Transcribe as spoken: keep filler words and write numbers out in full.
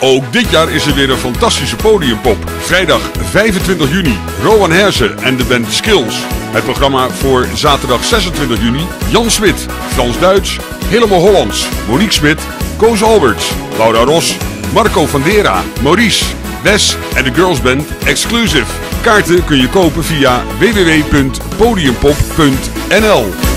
Ook dit jaar is er weer een fantastische podiumpop. Vrijdag vijfentwintig juni, Rowan Hersen en de band Skills. Het programma voor zaterdag zesentwintig juni, Jan Smit, Frans-Duits, Helemaal Hollands, Monique Smit, Koos Alberts, Laura Ros, Marco van Dera, Maurice, Wes en de girlsband Exclusive. Kaarten kun je kopen via w w w punt podiumpop punt n l.